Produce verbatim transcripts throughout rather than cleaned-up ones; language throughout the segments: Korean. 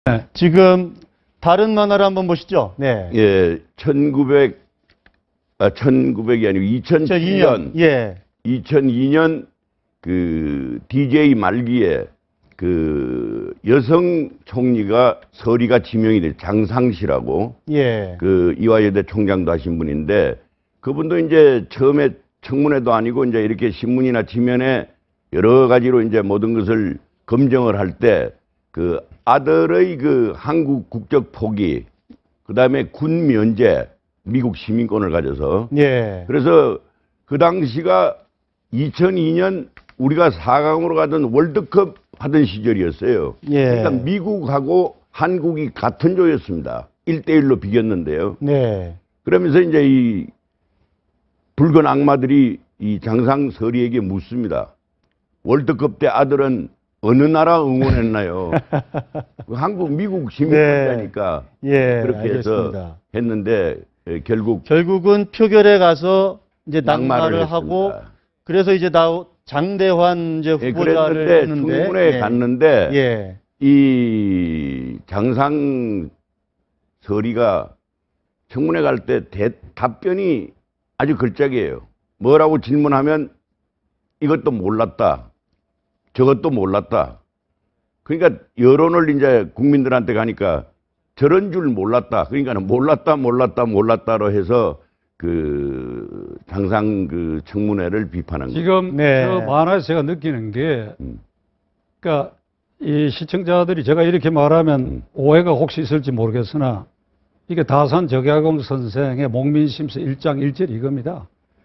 네, 지금 다른 만화를 한번 보시죠. 네. 예, 천구백, 아, 천구백이 아니고 이천칠 년, 예. 이천이 년 그 디제이 말기에 그 여성 총리가 서리가 지명이 돼, 장상시라고. 예. 그 이화여대 총장도 하신 분인데, 그분도 이제 처음에 청문회도 아니고 이제 이렇게 신문이나 지면에 여러 가지로 이제 모든 것을 검증을 할 때 그 아들의 그 한국 국적 포기, 그 다음에 군 면제, 미국 시민권을 가져서. 예. 그래서 그 당시가 이천이 년 우리가 사 강으로 가던 월드컵 하던 시절이었어요. 예. 그러니까 미국하고 한국이 같은 조였습니다. 일 대 일로 비겼는데요. 네. 그러면서 이제 이 붉은 악마들이 이 장상서리에게 묻습니다. 월드컵 때 아들은 어느 나라 응원했나요? 한국, 미국 시민권자니까. 네. 예, 그렇게 알겠습니다. 해서 했는데 결국 결국은 표결에 가서 이제 낙마를 낙마를 하고 했습니다. 그래서 이제 나 장대환 이제 예, 후보자를 그랬는데 했는데 청문회에 예. 갔는데 예. 이 장상서리가 청문회 갈 때 답변이 아주 걸작이에요. 뭐라고 질문하면 이것도 몰랐다. 저것도 몰랐다. 그러니까 여론을 이제 국민들한테 가니까 저런 줄 몰랐다. 그러니까 몰랐다, 몰랐다, 몰랐다로 해서 그 장상 그 청문회를 비판한 거예요. 지금 네. 그 만화에서 제가 느끼는 게, 음. 그러니까 이 시청자들이 제가 이렇게 말하면 음. 오해가 혹시 있을지 모르겠으나 이게 다산 적야공 선생의 목민심서 일 장 일 절 이겁니다.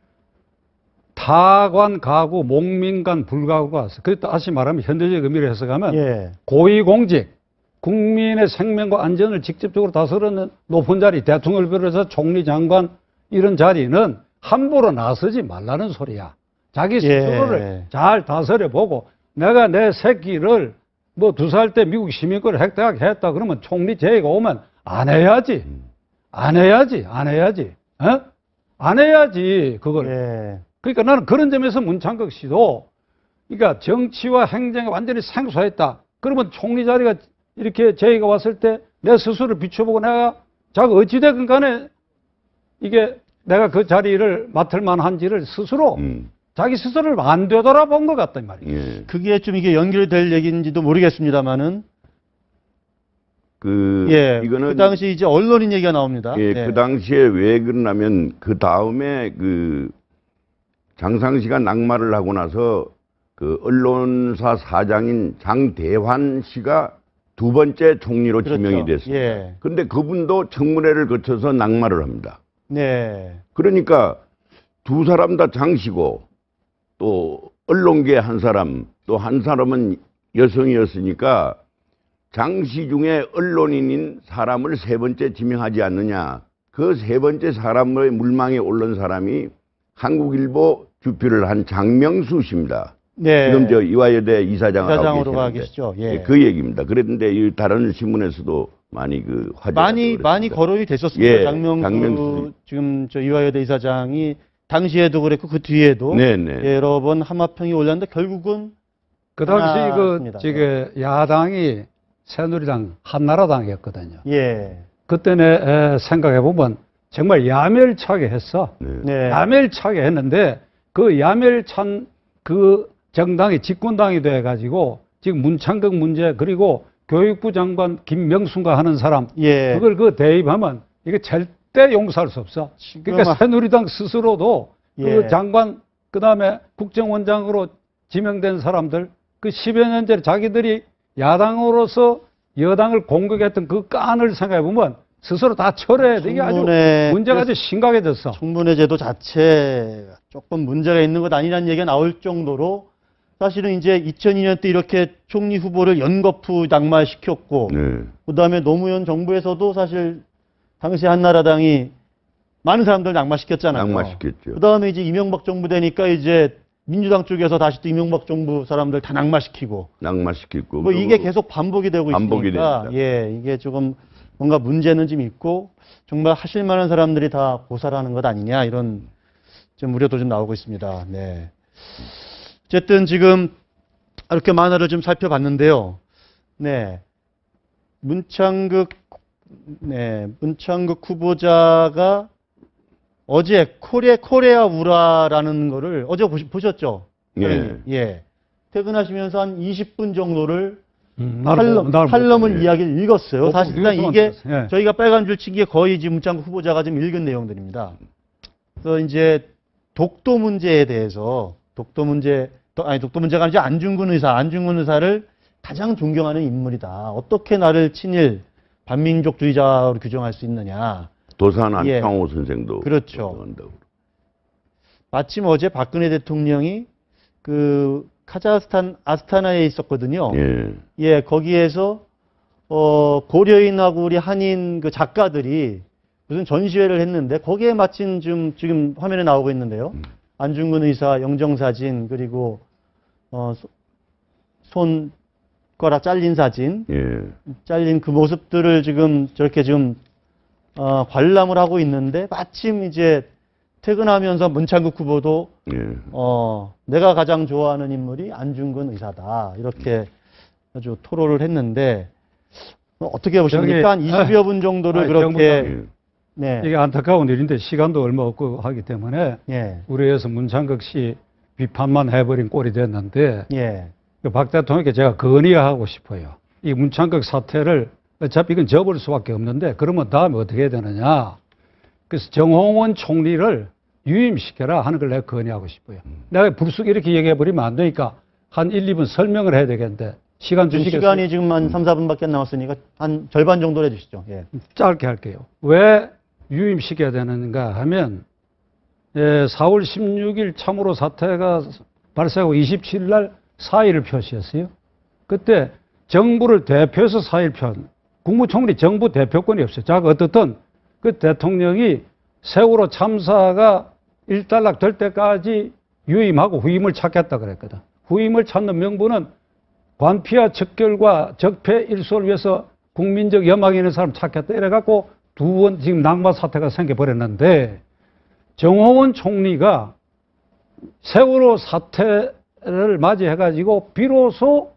타관 가구 목민간 불가구가 왔어. 그 다시 말하면 현대적 의미를 해석하면 예. 고위공직, 국민의 생명과 안전을 직접적으로 다스리는 높은 자리, 대통령을 비롯해서 총리, 장관 이런 자리는 함부로 나서지 말라는 소리야. 자기 스스로를 예. 잘 다스려보고 내가 내 새끼를 뭐 두 살 때 미국 시민권을 획득했다 그러면 총리 제의가 오면 안 해야지. 안 해야지. 안 해야지. 어? 안 해야지. 그걸. 예. 그러니까 나는 그런 점에서 문창극 씨도 그러니까 정치와 행정에 완전히 생소했다. 그러면 총리 자리가 이렇게 제의가 왔을 때 내 스스로를 비춰보고 내가 자가 어찌되건 간에 이게 내가 그 자리를 맡을 만한지를 스스로 음. 자기 스스로를 안 되돌아본 것 같단 말이에요. 예. 그게 좀 이게 연결될 얘기인지도 모르겠습니다만은 그 예. 이거는 그 당시 이제 언론인 얘기가 나옵니다. 예, 네. 그 당시에 왜 그러냐면 그 다음에 그 장상시가 낙마를 하고 나서 그 언론사 사장인 장대환 씨가 두 번째 총리로 그렇죠. 지명이 됐습니다. 예. 그런데 그분도 청문회를 거쳐서 낙마를 합니다. 네. 그러니까 두 사람 다 장시고 또 언론계 한 사람 또 한 사람은 여성이었으니까 장시 중에 언론인인 사람을 세 번째 지명하지 않느냐. 그 세 번째 사람의 물망에 오른 사람이 한국일보 주필을 한 장명수 씨입니다. 네. 지금 저 이화여대 이사장을 이사장으로 하고 가 계시는데 계시죠. 예. 예, 그 얘기입니다. 그랬는데 이 다른 신문에서도 많이 그 화제가 많이 되고 많이 그랬습니다. 거론이 됐었습니다. 예, 장명수, 장명수. 지금 저 이화여대 이사장이 당시에도 그랬고 그 뒤에도 네네. 여러 번 함화평이 올랐는데 결국은 그 당시 그 하나였습니다. 지금 야당이 새누리당, 한나라당이었거든요. 예. 그때는 생각해 보면 정말 야멸차게 했어. 네. 네. 야멸차게 했는데 그 야멸찬 그 정당이 집권당이 돼 가지고 지금 문창극 문제 그리고 교육부 장관 김명순과 하는 사람 예. 그걸 그 대입하면 이게 절대 용서할 수 없어. 그러니까 아- 새누리당 스스로도 예. 그 장관 그다음에 국정원장으로 지명된 사람들 그 십여 년째 자기들이 야당으로서 여당을 공격했던 그 깐을 생각해 보면 스스로 다 철회해야 돼. 이게 아주 청문회- 문제가 아주 심각해졌어. 청문회 제도 자체가 조금 문제가 있는 것 아니라는 얘기가 나올 정도로 사실은 이제 이천이 년 때 이렇게 총리 후보를 연거푸 낙마시켰고 네. 그다음에 노무현 정부에서도 사실 당시 한나라당이 많은 사람들 낙마시켰잖아요. 낙마시켰죠. 그다음에 이제 이명박 정부 되니까 이제 민주당 쪽에서 다시 또 이명박 정부 사람들 다 낙마시키고 낙마시켰고. 뭐 이게 계속 반복이 되고 반복이 있으니까 됩니다. 예, 이게 조금 뭔가 문제는 좀 있고 정말 하실 만한 사람들이 다 고사라는 것 아니냐 이런 좀 우려도 좀 나오고 있습니다. 네. 어쨌든 지금 이렇게 만화를 좀 살펴봤는데요. 네. 문창극, 네, 문창극 후보자가 어제 코레, 코레아 우라라는 거를 어제 보시, 보셨죠? 예. 예. 퇴근하시면서 한 이십 분 정도를 음, 나를 칼럼, 보고, 나를 칼럼을 보고. 이야기를 읽었어요. 못 보고 사실상 뉴스만 이게 들었어요. 예. 저희가 빨간 줄 치기에 거의 지금 문창국 후보자가 좀 읽은 내용들입니다. 그래서 이제 독도 문제에 대해서 독도 문제, 도- 아니 독도 문제가 아니라 안중근 의사, 안중근 의사를 가장 존경하는 인물이다. 어떻게 나를 친일 반민족주의자로 규정할 수 있느냐. 도산 예. 안창호 선생도 그렇죠. 그런다고. 마침 어제 박근혜 대통령이 그 카자흐스탄 아스타나에 있었거든요. 예. 예, 거기에서 어, 고려인하고 우리 한인 그 작가들이 무슨 전시회를 했는데 거기에 마침 좀 지금 화면에 나오고 있는데요. 안중근 의사 영정사진 그리고 어, 소- 손가락 잘린 사진, 예. 잘린 그 모습들을 지금 저렇게 지금 어, 관람을 하고 있는데 마침 이제 퇴근하면서 문창국 후보도 예. 어, 내가 가장 좋아하는 인물이 안중근 의사다. 이렇게 아주 토로를 했는데, 어, 어떻게 보십니까? 저기, 한 이십여 분 정도를 아니, 그렇게, 예. 네, 이게 안타까운 일인데 시간도 얼마 없고 하기 때문에 예, 우리에서 문창극 씨 비판만 해버린 꼴이 됐는데 예, 그 박 대통령께 제가 건의하고 싶어요. 이 문창극 사태를 어차피 이건 접을 수밖에 없는데 그러면 다음에 어떻게 해야 되느냐. 그래서 정홍원 총리를 유임시켜라 하는 걸 내가 건의하고 싶어요. 내가 불쑥 이렇게 얘기해버리면 안 되니까 한 일, 이 분 설명을 해야 되겠는데 시간 지금 주시겠어요? 시간이 지금 한 삼, 사 분밖에 안 남았으니까 한 절반 정도로 해주시죠. 예. 짧게 할게요. 왜 유임시켜야 되는가 하면 예, 사월 십육일 참으로 사태가 발생하고 이십칠일 날 사의를 표시했어요. 그때 정부를 대표해서 사의를 표한 국무총리 정부 대표권이 없어요. 자, 어떻든 그 대통령이 세월호 참사가 일단락 될 때까지 유임하고 후임을 찾겠다 그랬거든. 후임을 찾는 명분은 관피와 척결과 적폐 일소를 위해서 국민적 여망이 있는 사람 찾겠다 이래갖고 두 번 지금 낙마 사태가 생겨버렸는데 정홍원 총리가 세월호 사태를 맞이해가지고 비로소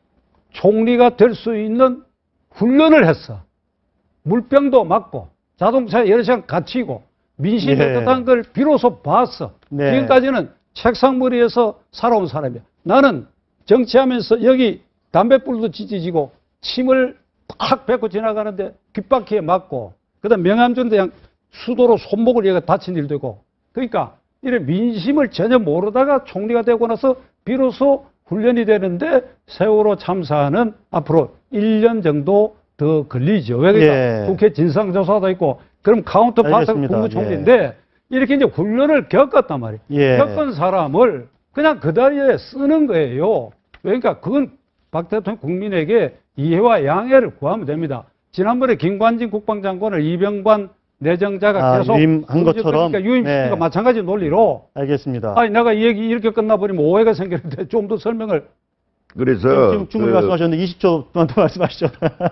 총리가 될 수 있는 훈련을 했어. 물병도 맞고 자동차에 여러 시간 갇히고 민심이 네. 어떻다는 걸 비로소 봤어. 네. 지금까지는 책상머리에서 살아온 사람이야. 나는 정치하면서 여기 담뱃불도 찢어지고 침을 탁 뱉고 지나가는데 귓바퀴에 맞고 그다음 명암전대장 수도로 손목을 얘가 다친 일도 있고 그러니까 이런 민심을 전혀 모르다가 총리가 되고 나서 비로소 훈련이 되는데 세월호 참사는 앞으로 일 년 정도 더 걸리죠. 왜 그러니까 예. 국회 진상조사도 있고 그럼 카운터파트가 알겠습니다. 국무총리인데 이렇게 이제 훈련을 겪었단 말이에요. 예. 겪은 사람을 그냥 그 자리에 쓰는 거예요. 그러니까 그건 박 대통령 국민에게 이해와 양해를 구하면 됩니다. 지난번에 김관진 국방장관을 이병관 내정자가 아, 계속 유임한 것처럼? 그러니까 유임시키니까 네. 마찬가지 논리로 알겠습니다. 아니 내가 이 얘기 이렇게 끝나버리면 오해가 생기는데 좀 더 설명을 그래서 지금 충분히 그- 말씀하셨는데 이십 초만 더 말씀하시죠.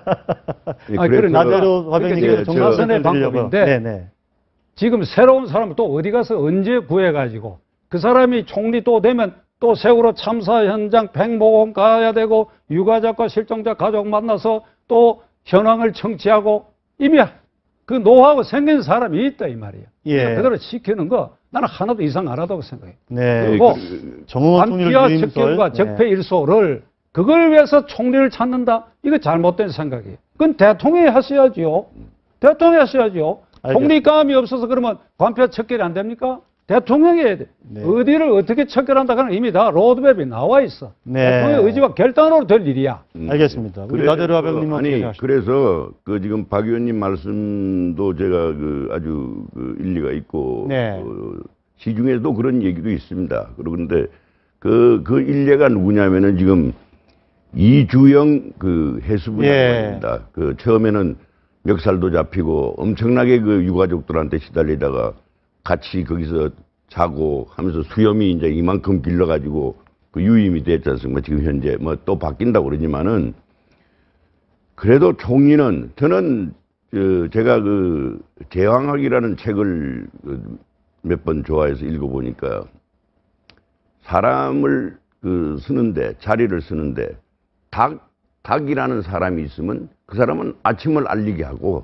예, 아니, 그래서 그래, 나대로 그러니까 화병님께서 이게 정말선의 정말선의 방법인데 네네. 지금 새로운 사람을 또 어디 가서 언제 구해가지고 그 사람이 총리 또 되면 또 세월호 참사 현장 백모금 가야 되고 유가족과 실종자 가족 만나서 또 현황을 청취하고 이미 그 노하우 생긴 사람이 있다 이 말이에요. 예. 그러니까 그대로 시키는 거 나는 하나도 이상 안 하다고 생각해요. 네. 그리고 정홍원 총리를 반피와 유임설. 적결과 네. 적폐 일소를 그걸 위해서 총리를 찾는다? 이거 잘못된 생각이에요. 그건 대통령이 하셔야지요. 대통령이 하셔야지요. 알겠습니다. 총리감이 없어서 그러면 관피와 척결이 안 됩니까? 대통령이 해야 돼. 네. 어디를 어떻게 척결한다 그는 이미 다 로드맵이 나와 있어. 네. 대통령의 의지와 결단으로 될 일이야. 음, 알겠습니다. 우리 그래서- 나대로 화병님은 어떻게 아니 생각하십니까? 그래서 그 지금 박 의원님 말씀도 제가 그 아주 그 일리가 있고 네. 어, 시중에도 그런 얘기도 있습니다. 그런데 그 그 일례가 누구냐면은 지금 이주영 그 해수부 예. 장관입니다. 그 처음에는 멱살도 잡히고 엄청나게 그 유가족들한테 시달리다가 같이 거기서 자고 하면서 수염이 이제 이만큼 길러가지고 그 유임이 됐지 않습니까? 지금 현재 뭐 또 바뀐다고 그러지만은 그래도 총리는 저는 그 제가 그 제왕학이라는 책을 몇 번 좋아해서 읽어보니까 사람을 그 쓰는데 자리를 쓰는데 닭 닭이라는 사람이 있으면 그 사람은 아침을 알리게 하고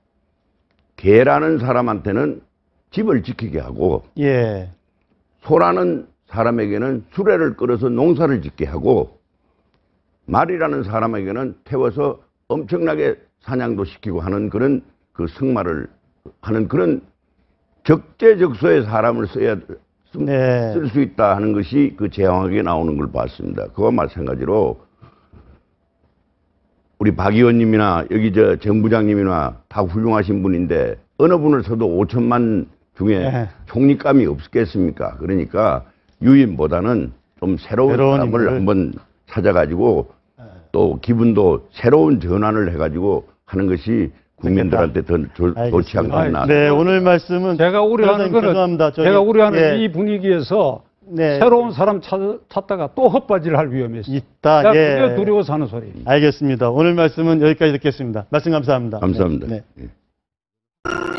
개라는 사람한테는 집을 지키게 하고 예. 소라는 사람에게는 수레를 끌어서 농사를 짓게 하고 말이라는 사람에게는 태워서 엄청나게 사냥도 시키고 하는 그런 그 승마를 하는 그런 적재적소에 사람을 써야 네. 쓸 수 있다 하는 것이 그 제왕에게 나오는 걸 봤습니다. 그와 마찬가지로 우리 박 의원님이나 여기 저 정부장님이나 다 훌륭하신 분인데 어느 분을 써도 오천만 중에 네. 총리감이 없겠습니까? 그러니까 유인보다는 좀 새로운, 새로운 사람을 인물을. 한번 찾아가지고 또 기분도 새로운 전환을 해가지고 하는 것이 국민들한테 더 조- 좋지 알겠습니다. 않나. 네, 오늘 말씀은 제가 우려하는 변호사님 거는 죄송합니다. 저기, 제가 우려하는 예, 이 분위기에서 네, 새로운 사람 찾, 찾다가 또 헛바지를 할 위험이 있어요. 있다. 제가 예. 그게 두려워서 하는 소리. 알겠습니다. 오늘 말씀은 여기까지 듣겠습니다. 말씀 감사합니다. 감사합니다. 네, 네. 예.